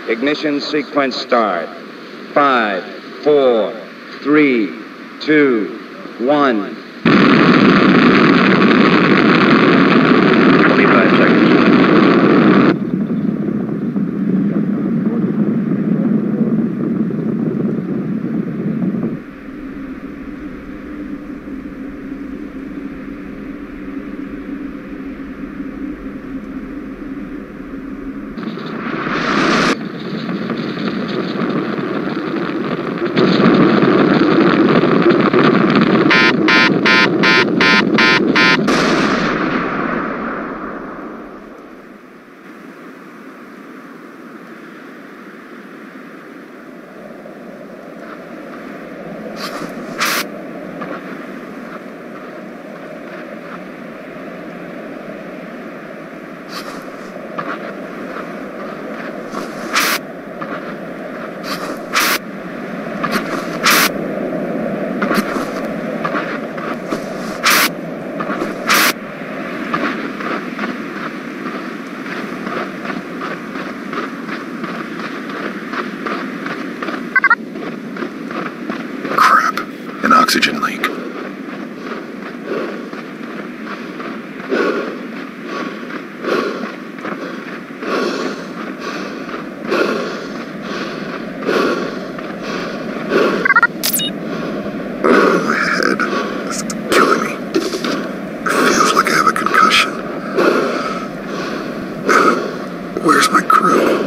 Ignition sequence start. 5, 4, 3, 2, 1. 25 seconds. Oxygen leak. My head is killing me. It feels like I have a concussion. Where's my crew?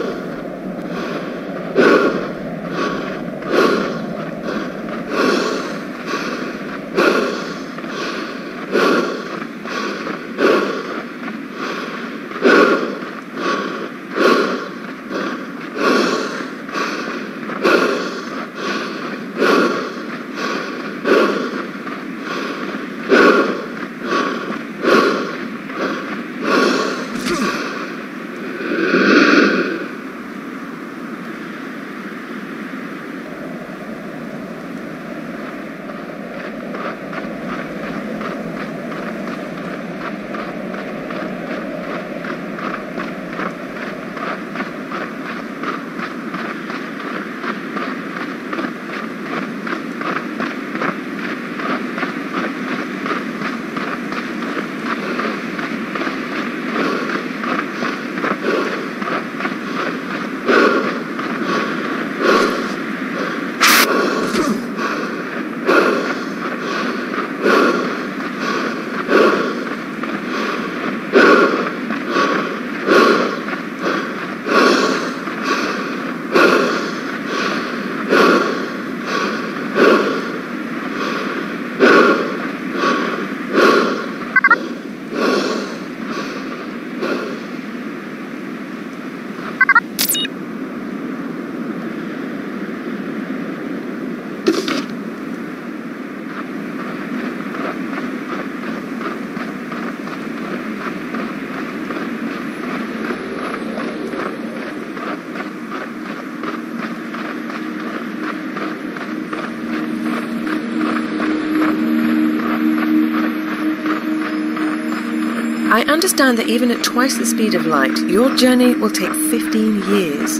I understand that even at twice the speed of light, your journey will take 15 years.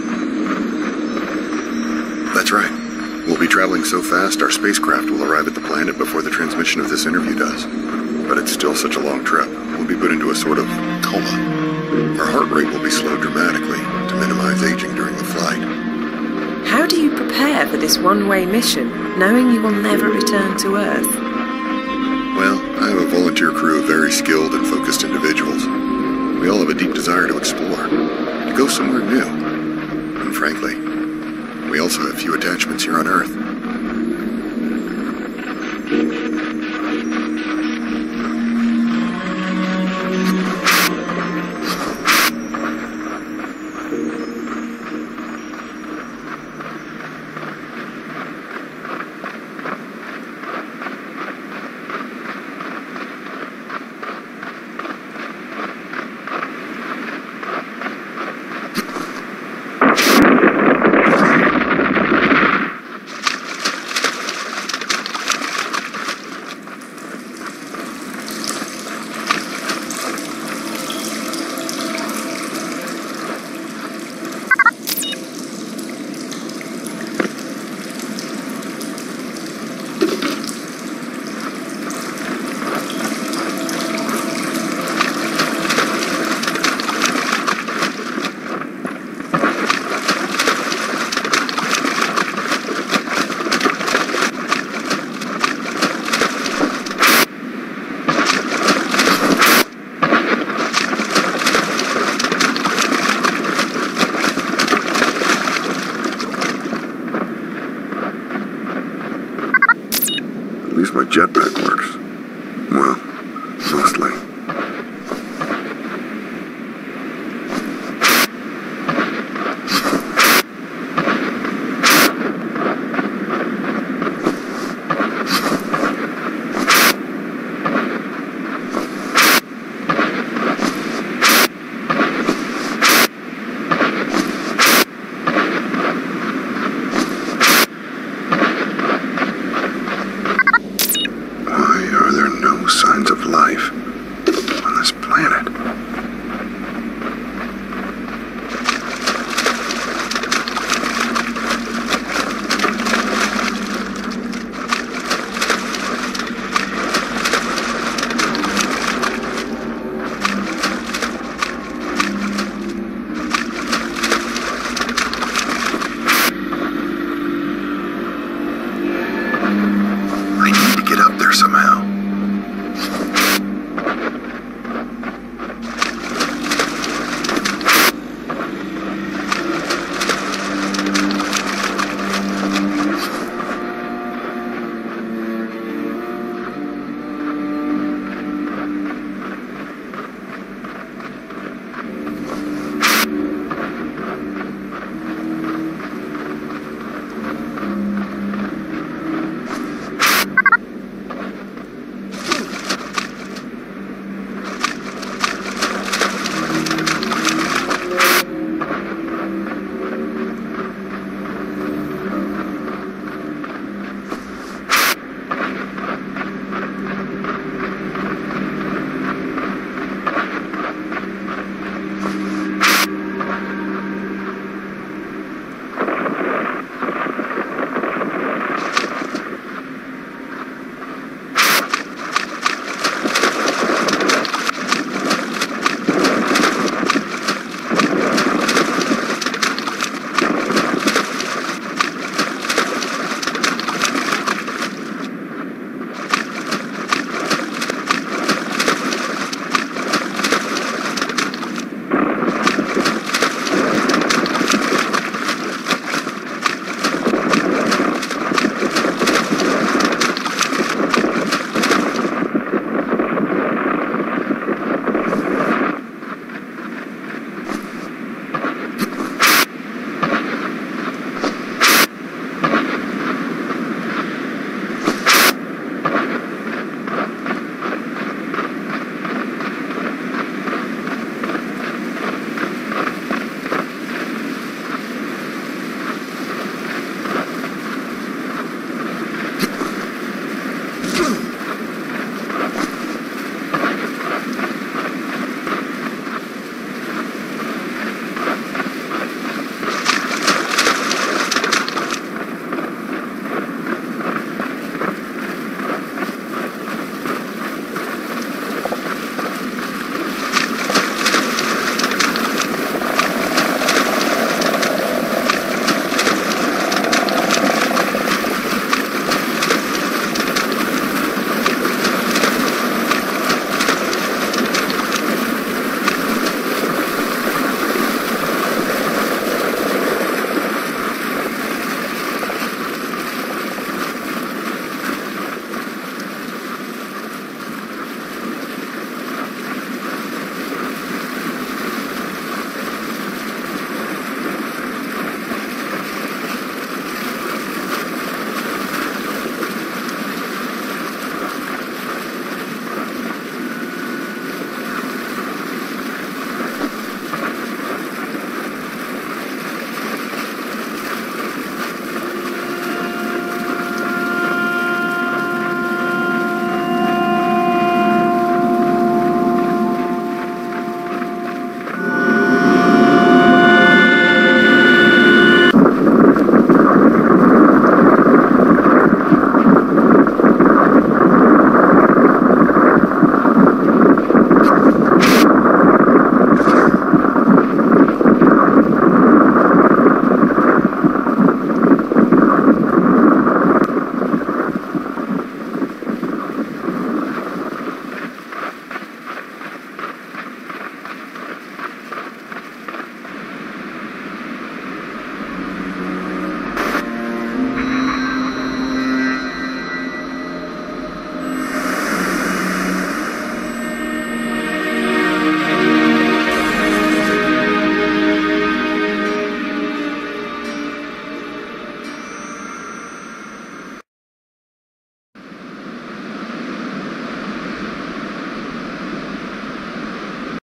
That's right. We'll be traveling so fast, our spacecraft will arrive at the planet before the transmission of this interview does. But it's still such a long trip. We'll be put into a sort of coma. Our heart rate will be slowed dramatically to minimize aging during the flight. How do you prepare for this one-way mission, knowing you will never return to Earth? Well, I have a volunteer crew of very skilled and focused individuals. We all have a deep desire to explore, to go somewhere new. And frankly, we also have few attachments here on Earth.